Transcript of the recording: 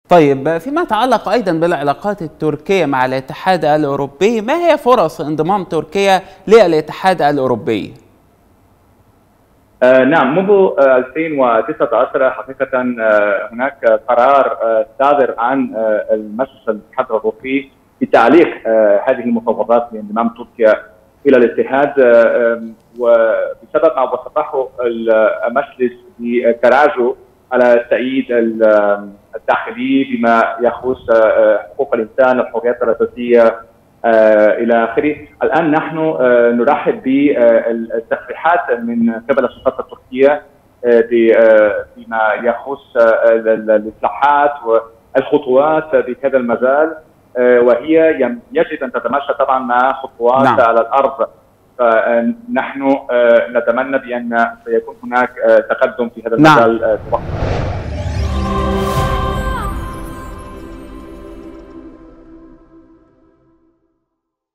طيب، فيما يتعلق أيضا بالعلاقات التركية مع الاتحاد الأوروبي، ما هي فرص انضمام تركيا للاتحاد الأوروبي؟ نعم، منذ 2019 حقيقة هناك قرار صادر عن المجلس الاتحاد الأوروبي بتعليق هذه المفاوضات لانضمام تركيا إلى الاتحاد، وبسبب ما وصفه المجلس بتراجع على الصعيد الداخلي بما يخص حقوق الإنسان والحريات الأساسية إلى آخره. الآن نحن نرحب بالتصريحات من قبل السلطات التركية فيما يخص الإصلاحات والخطوات بهذا المجال، وهي يجب أن تتماشى طبعا مع خطوات على الأرض. فنحن نتمنى بأن سيكون هناك تقدم في هذا المجال.